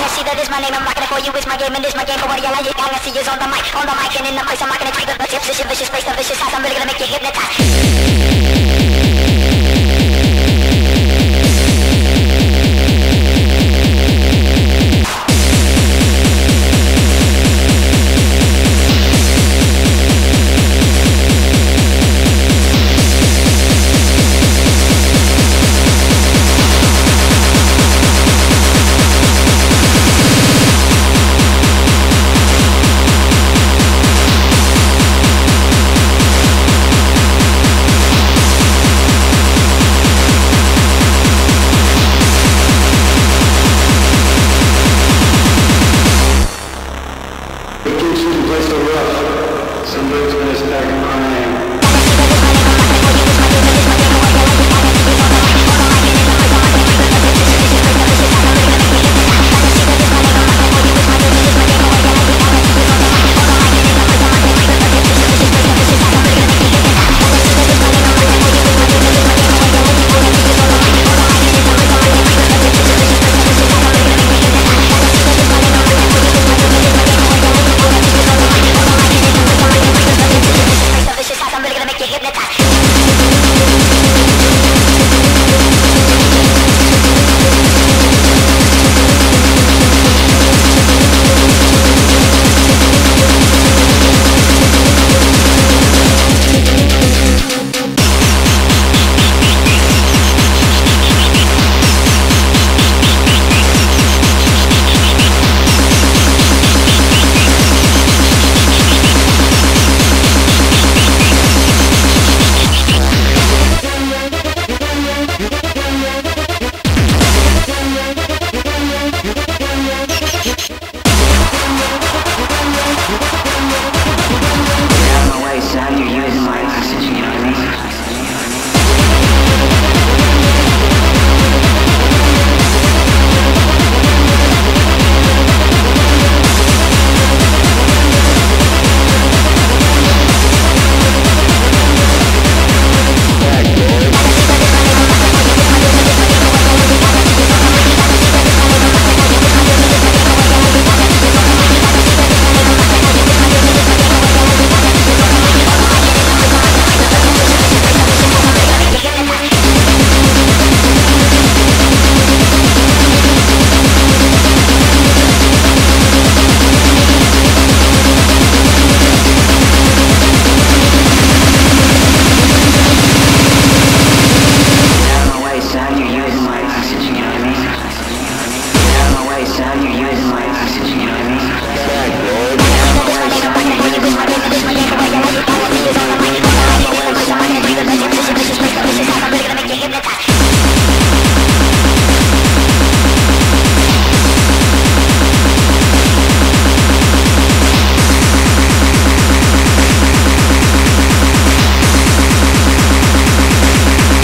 see that is my name, I'm rocking it for you, it's my game and it's my game. But what do you like it? All I see is on the mic and in the place I'm rocking it. Take the tips, vicious place, the vicious house. I'm really gonna make you hypnotized. Somebody's gonna start crying.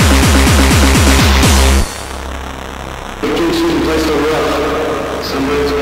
Somebody's